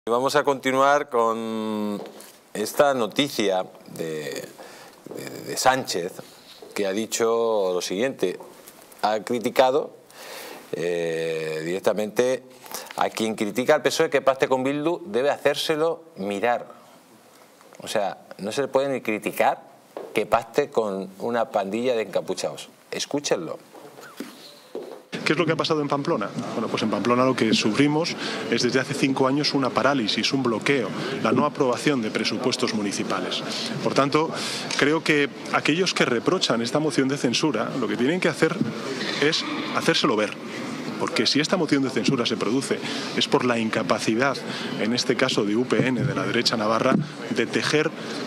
Vamos a continuar con esta noticia de Sánchez, que ha dicho lo siguiente. Ha criticado directamente a quien critica al PSOE que pacte con Bildu, debe hacérselo mirar. O sea, no se le puede ni criticar que pacte con una pandilla de encapuchados. Escúchenlo. ¿Qué es lo que ha pasado en Pamplona? Bueno, pues en Pamplona lo que sufrimos es desde hace 5 años una parálisis, un bloqueo, la no aprobación de presupuestos municipales. Por tanto, creo que aquellos que reprochan esta moción de censura lo que tienen que hacer es hacérselo ver. Porque si esta moción de censura se produce es por la incapacidad, en este caso de UPN, de la derecha navarra, de tejer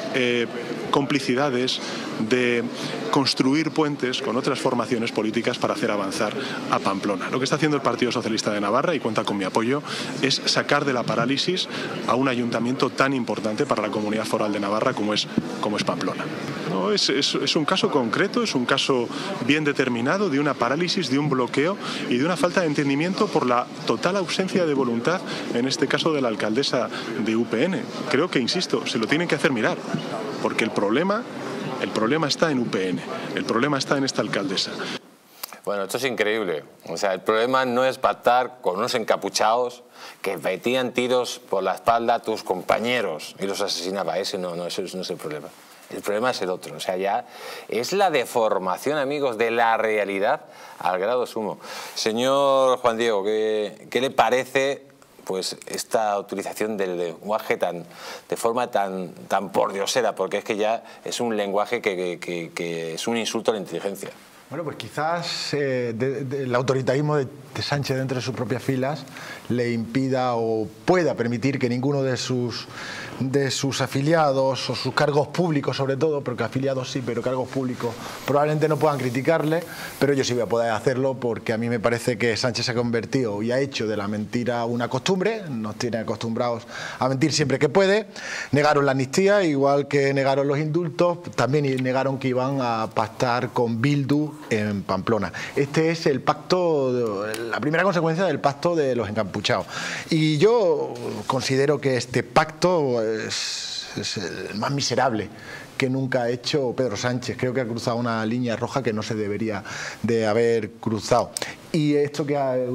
complicidades, de construir puentes con otras formaciones políticas para hacer avanzar a Pamplona. Lo que está haciendo el Partido Socialista de Navarra, y cuenta con mi apoyo, es sacar de la parálisis a un ayuntamiento tan importante para la comunidad foral de Navarra como es Pamplona. No, es un caso concreto, es un caso bien determinado de una parálisis, de un bloqueo y de una falta de entendimiento por la total ausencia de voluntad, en este caso de la alcaldesa de UPN. Creo que, insisto, se lo tienen que hacer mirar, porque el problema está en UPN, el problema está en esta alcaldesa. Bueno, esto es increíble. O sea, el problema no es pactar con unos encapuchados que metían tiros por la espalda a tus compañeros y los asesinaba. Ese no es el problema. El problema es el otro. O sea, ya es la deformación, amigos, de la realidad al grado sumo. Señor Juan Diego, ¿qué le parece pues esta utilización del lenguaje de forma tan pordiosera? Porque es que ya es un lenguaje que es un insulto a la inteligencia. Bueno, pues quizás el autoritarismo de Sánchez dentro de sus propias filas le impida o pueda permitir que ninguno de sus afiliados o sus cargos públicos, sobre todo, porque afiliados sí, pero cargos públicos probablemente no puedan criticarle, pero yo sí voy a poder hacerlo, porque a mí me parece que Sánchez se ha convertido y ha hecho de la mentira una costumbre. Nos tiene acostumbrados a mentir siempre que puede. Negaron la amnistía, igual que negaron los indultos, también negaron que iban a pactar con Bildu en Pamplona. Este es el pacto, la primera consecuencia del pacto de los encapuchados. Y yo considero que este pacto es el más miserable que nunca ha hecho Pedro Sánchez. Creo que ha cruzado una línea roja que no se debería de haber cruzado. Y esto que ha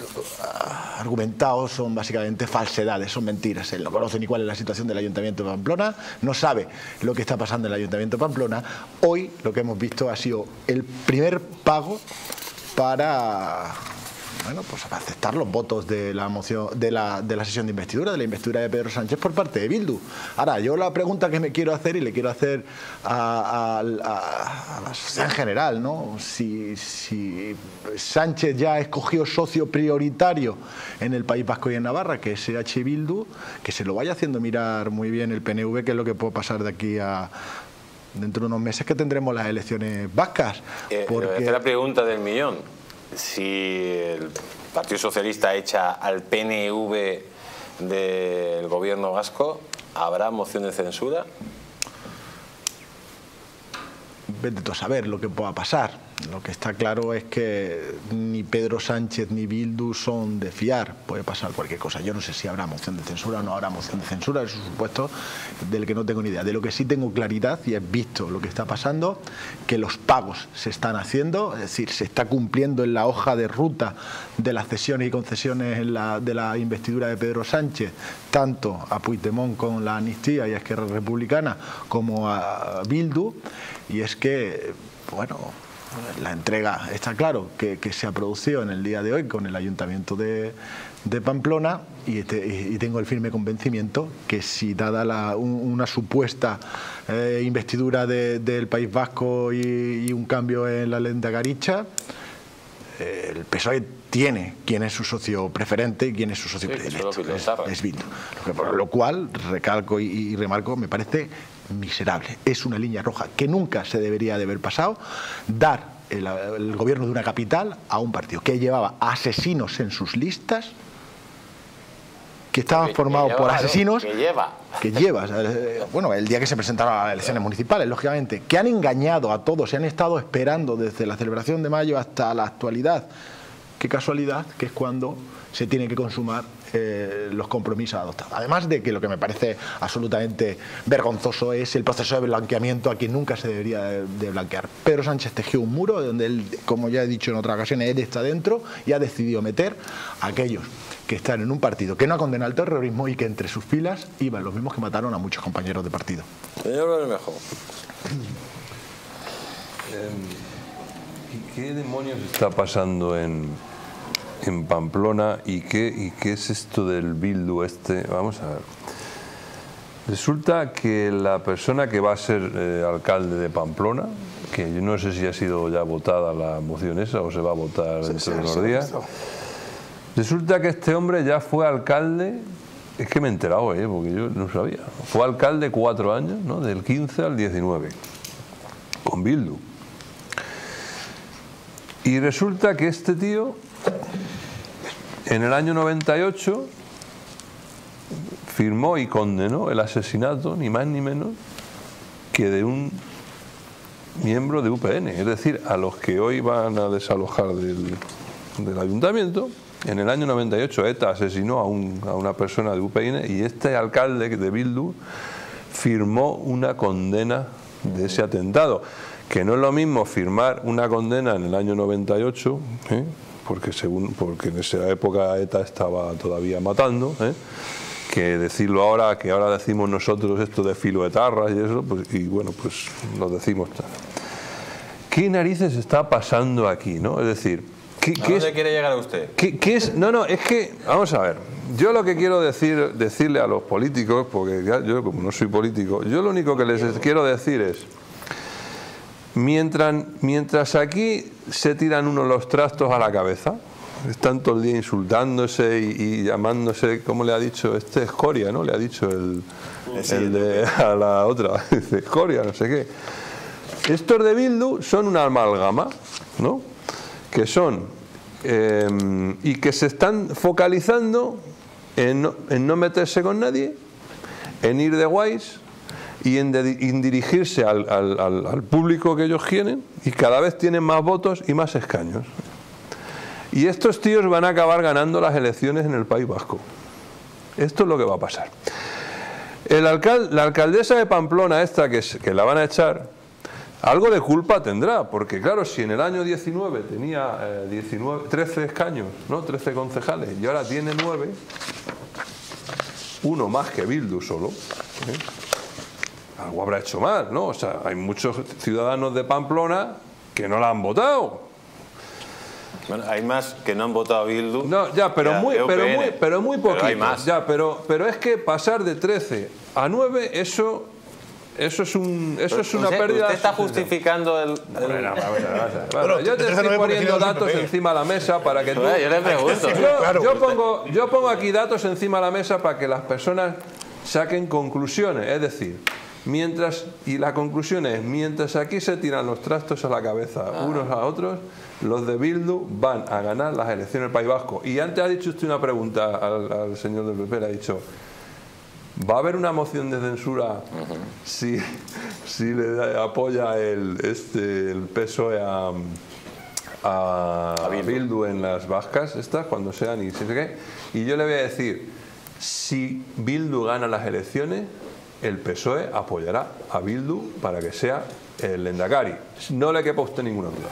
argumentado son básicamente falsedades, son mentiras. Él no conoce ni cuál es la situación del Ayuntamiento de Pamplona, no sabe lo que está pasando en el Ayuntamiento de Pamplona. Hoy lo que hemos visto ha sido el primer pago para, bueno, pues para aceptar los votos de la moción, de la sesión de investidura, de la investidura de Pedro Sánchez por parte de Bildu. Ahora, yo la pregunta que me quiero hacer, y le quiero hacer a la sociedad en general, ¿no? Si Sánchez ya ha escogido socio prioritario en el País Vasco y en Navarra, que es EH Bildu, que se lo vaya haciendo mirar muy bien el PNV, que es lo que puede pasar de aquí a dentro de unos meses, que tendremos las elecciones vascas. Esta es la pregunta del millón. Si el Partido Socialista echa al PNV del gobierno vasco, ¿habrá moción de censura? Vete tú a saber lo que pueda pasar. Lo que está claro es que ni Pedro Sánchez ni Bildu son de fiar. Puede pasar cualquier cosa. Yo no sé si habrá moción de censura o no habrá moción de censura. Es un supuesto del que no tengo ni idea. De lo que sí tengo claridad, y he visto lo que está pasando, que los pagos se están haciendo, es decir, se está cumpliendo en la hoja de ruta de las cesiones y concesiones de la investidura de Pedro Sánchez, tanto a Puigdemont con la amnistía y a Esquerra Republicana como a Bildu. Y es que, bueno, la entrega está claro que se ha producido en el día de hoy con el Ayuntamiento de Pamplona, y tengo el firme convencimiento que si dada una supuesta investidura del País Vasco y un cambio en la lehendakaricha, el PSOE tiene quién es su socio preferente y quién es su socio predilecto, es Bildu. Por lo cual, recalco y remarco, me parece miserable. Es una línea roja que nunca se debería de haber pasado, dar el gobierno de una capital a un partido que llevaba asesinos en sus listas, que estaban formados por asesinos, que lleva, bueno, el día que se presentaron a las elecciones municipales, lógicamente, que han engañado a todos, se han estado esperando desde la celebración de mayo hasta la actualidad. Qué casualidad, que es cuando se tiene que consumar los compromisos adoptados. Además de que lo que me parece absolutamente vergonzoso es el proceso de blanqueamiento a quien nunca se debería de blanquear. Pedro Sánchez tejió un muro donde él, como ya he dicho en otras ocasiones, él está dentro y ha decidido meter a aquellos que están en un partido que no condena el terrorismo y que entre sus filas iban los mismos que mataron a muchos compañeros de partido. Señor Bermejo. ¿Qué demonios está pasando en Pamplona y qué es esto del Bildu este? Vamos a ver. Resulta que la persona que va a ser alcalde de Pamplona, que yo no sé si ha sido ya votada la moción esa o se va a votar dentro de unos días, resulta que este hombre ya fue alcalde, es que me he enterado, porque yo no sabía, fue alcalde 4 años, ¿no? Del 15 al 19, con Bildu. Y resulta que este tío, en el año 98, firmó y condenó el asesinato, ni más ni menos, que de un miembro de UPN, es decir, a los que hoy van a desalojar del ayuntamiento. En el año 98 ETA asesinó a una persona de UPN y este alcalde de Bildu firmó una condena de ese atentado. Que no es lo mismo firmar una condena en el año 98, porque en esa época ETA estaba todavía matando, que decirlo ahora, que ahora decimos nosotros esto de filoetarras y eso, pues, y bueno, pues lo decimos. ¿Qué narices está pasando aquí, no? Es decir, ¿a dónde quiere llegar usted? ¿Qué es? No, es que, vamos a ver, yo lo que quiero decirle a los políticos, porque yo como no soy político, yo lo único que les quiero decir es, mientras aquí se tiran unos los trastos a la cabeza, están todo el día insultándose y llamándose, ¿cómo le ha dicho? Escoria, ¿no? Le ha dicho a la otra, escoria, no sé qué. Estos de Bildu son una amalgama, ¿no? Que son, y que se están focalizando en no meterse con nadie, en ir de guays, y en dirigirse al público que ellos quieren, y cada vez tienen más votos y más escaños. Y estos tíos van a acabar ganando las elecciones en el País Vasco. Esto es lo que va a pasar. La alcaldesa de Pamplona esta, que la van a echar, algo de culpa tendrá, porque claro, si en el año 19 tenía 13 escaños, ¿no? 13 concejales, y ahora tiene 9, uno más que Bildu solo, algo habrá hecho mal, ¿no? O sea, hay muchos ciudadanos de Pamplona que no la han votado. Bueno, hay más que no han votado a Bildu. No, ya, pero muy poquito. Hay más. Ya, pero es que pasar de 13 a 9, eso es una pérdida. Usted está justificando el... Bueno, yo te estoy poniendo datos encima de la mesa para que tú... Yo le pregunto. Yo pongo aquí datos encima de la mesa para que las personas saquen conclusiones. Es decir, la conclusión es, mientras aquí se tiran los trastos a la cabeza unos a otros, los de Bildu van a ganar las elecciones del País Vasco. Y antes ha dicho usted una pregunta al señor del PP, le ha dicho... ¿Va a haber una moción de censura si le apoya el PSOE a Bildu en las vascas estas, cuando sean y no sé qué? Y yo le voy a decir, si Bildu gana las elecciones, el PSOE apoyará a Bildu para que sea el lehendakari. No le quepa a usted ninguna duda.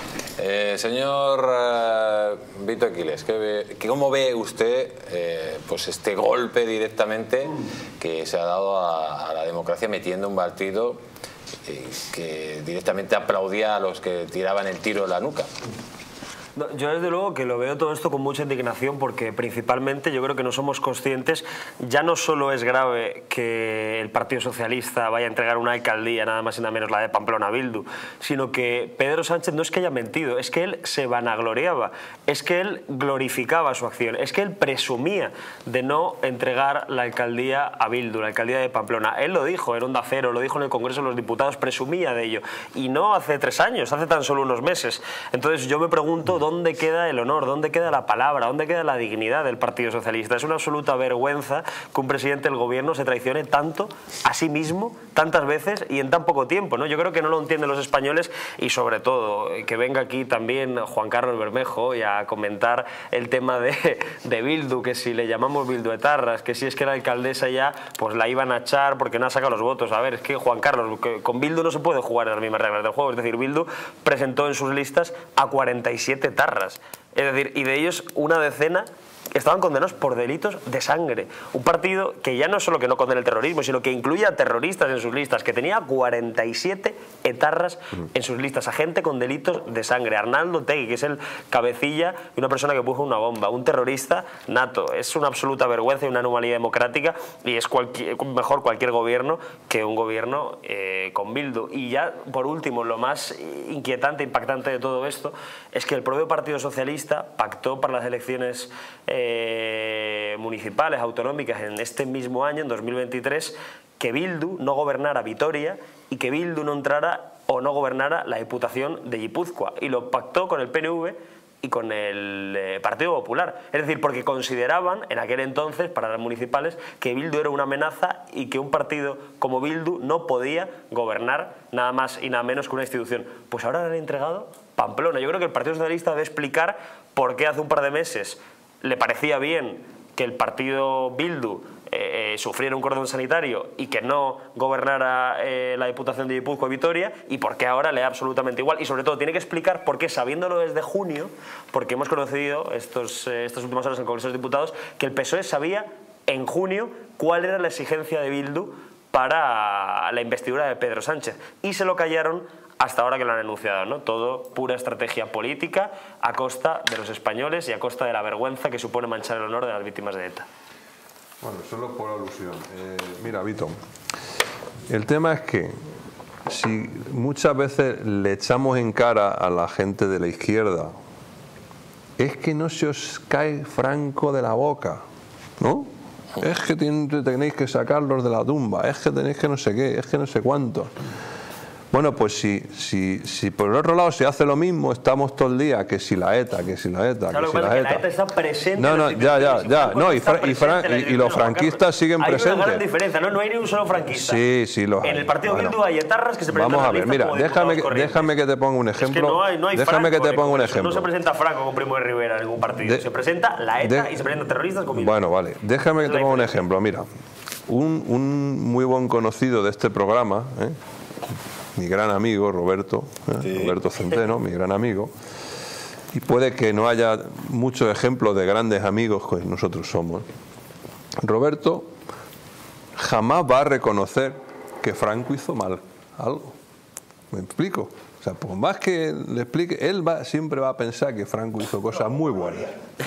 Señor Vito Aquiles, ¿cómo ve usted pues este golpe directamente que se ha dado a la democracia metiendo un partido que directamente aplaudía a los que tiraban el tiro en la nuca? Yo desde luego que lo veo todo esto con mucha indignación, porque principalmente yo creo que no somos conscientes. Ya no solo es grave que el Partido Socialista vaya a entregar una alcaldía, nada más y nada menos la de Pamplona, Bildu, sino que Pedro Sánchez no es que haya mentido, es que él se vanagloriaba, es que él glorificaba su acción, es que él presumía de no entregar la alcaldía a Bildu, la alcaldía de Pamplona. Él lo dijo en Onda Cero, lo dijo en el Congreso de los Diputados, presumía de ello, y no hace 3 años, hace tan solo unos meses. Entonces yo me pregunto ¿dónde queda el honor? ¿Dónde queda la palabra? ¿Dónde queda la dignidad del Partido Socialista? Es una absoluta vergüenza que un presidente del gobierno se traicione tanto a sí mismo, tantas veces y en tan poco tiempo, ¿no? Yo creo que no lo entienden los españoles y sobre todo que venga aquí también Juan Carlos Bermejo y a comentar el tema de Bildu, que si le llamamos bilduetarras, que si es que la alcaldesa ya pues la iban a echar porque no ha sacado los votos. A ver, es que Juan Carlos, que con Bildu no se puede jugar en las mismas reglas del juego, es decir, Bildu presentó en sus listas a 47 tarras, es decir, y de ellos una decena estaban condenados por delitos de sangre. Un partido que ya no solo que no condena el terrorismo, sino que incluye a terroristas en sus listas, que tenía 47 etarras en sus listas, a gente con delitos de sangre. Arnaldo Otegi, que es el cabecilla y una persona que puso una bomba, un terrorista nato. Es una absoluta vergüenza y una anomalía democrática y es mejor cualquier gobierno que un gobierno con Bildu. Y ya, por último, lo más inquietante, impactante de todo esto es que el propio Partido Socialista pactó para las elecciones municipales, autonómicas en este mismo año, en 2023, que Bildu no gobernara Vitoria y que Bildu no entrara o no gobernara la Diputación de Guipúzcoa. Y lo pactó con el PNV y con el Partido Popular. Es decir, porque consideraban en aquel entonces, para las municipales, que Bildu era una amenaza y que un partido como Bildu no podía gobernar nada más y nada menos que una institución. Pues ahora le han entregado Pamplona. Yo creo que el Partido Socialista debe explicar por qué hace un par de meses le parecía bien que el partido Bildu sufriera un cordón sanitario y que no gobernara la Diputación de Guipúzcoa y Vitoria, y por qué ahora le da absolutamente igual. Y sobre todo tiene que explicar por qué, sabiéndolo desde junio, porque hemos conocido estas últimas horas en el Congreso de los Diputados, que el PSOE sabía en junio cuál era la exigencia de Bildu para la investidura de Pedro Sánchez, y se lo callaron hasta ahora que lo han anunciado, ¿no? Todo pura estrategia política a costa de los españoles y a costa de la vergüenza que supone manchar el honor de las víctimas de ETA. Bueno, solo por alusión. Mira, Vito, el tema es que si muchas veces le echamos en cara a la gente de la izquierda, es que no se os cae Franco de la boca, ¿no? Es que tenéis que sacarlos de la tumba, es que tenéis que no sé qué, es que no sé cuánto. Bueno, pues si por el otro lado se hace lo mismo, estamos todo el día que si la ETA, que si la ETA, claro, que si la ETA. La ETA está presente. No, ya. No, y los franquistas siguen presentes. Hay una gran diferencia, ¿no? No hay ni un solo franquista. Sí, los hay. En el partido Bildu hay etarras que se presentan. Vamos a ver, mira, déjame que te ponga un ejemplo. Es que no hay déjame Franco, que te ponga un ejemplo. No se presenta Franco con Primo de Rivera en ningún partido. Se presenta la ETA y se presentan terroristas con Bildu. Bueno, vale. Déjame que te ponga un ejemplo. Mira, un muy buen conocido de este programa, mi gran amigo Roberto, Roberto Centeno, mi gran amigo, y puede que no haya muchos ejemplos de grandes amigos que nosotros somos. Roberto jamás va a reconocer que Franco hizo mal algo. ¿Me explico? O sea, por más que le explique, él siempre va a pensar que Franco hizo cosas muy buenas.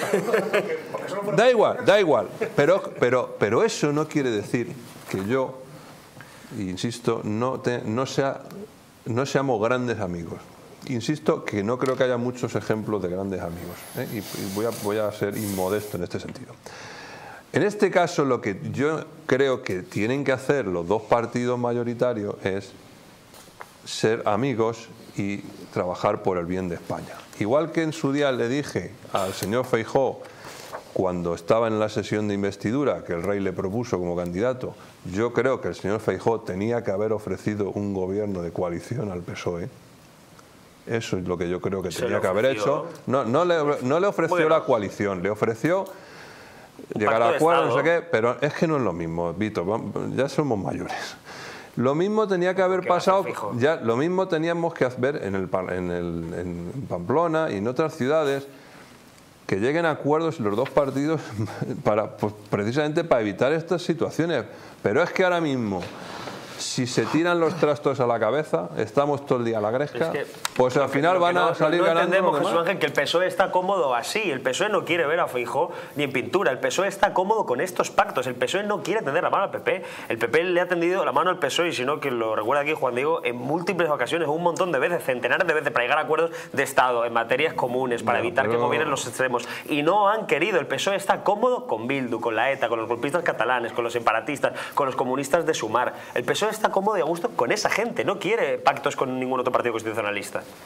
Da igual, pero eso no quiere decir que yo, insisto, no seamos grandes amigos. Insisto que no creo que haya muchos ejemplos de grandes amigos, y voy a ser inmodesto en este sentido. En este caso, lo que yo creo que tienen que hacer los dos partidos mayoritarios es ser amigos y trabajar por el bien de España. Igual que en su día le dije al señor Feijóo, cuando estaba en la sesión de investidura que el rey le propuso como candidato, yo creo que el señor Feijóo tenía que haber ofrecido un gobierno de coalición al PSOE. Eso es lo que yo creo que tenía que haber hecho. No le ofreció la coalición, le ofreció llegar a acuerdos, no sé qué, pero es que no es lo mismo, Vito, ya somos mayores. Lo mismo tenía que haber pasado, ya lo mismo teníamos que hacer en Pamplona y en otras ciudades, que lleguen a acuerdos los dos partidos pues, precisamente para evitar estas situaciones. Pero es que ahora mismo, si se tiran los trastos a la cabeza, estamos todo el día a la gresca, pues al final van a salir ganando. No entendemos, Jesús Ángel, que el PSOE está cómodo así. El PSOE no quiere ver a Feijóo ni en pintura. El PSOE está cómodo con estos pactos. El PSOE no quiere tender la mano al PP. El PP le ha tendido la mano al PSOE, y si no, que lo recuerda aquí Juan Diego, en múltiples ocasiones, un montón de veces, centenares de veces, para llegar a acuerdos de Estado en materias comunes, para evitar que gobiernen los extremos. Y no han querido. El PSOE está cómodo con Bildu, con la ETA, con los golpistas catalanes, con los separatistas, con los comunistas de Sumar. El PSOE está cómodo y a gusto con esa gente. No quiere pactos con ningún otro partido constitucionalista.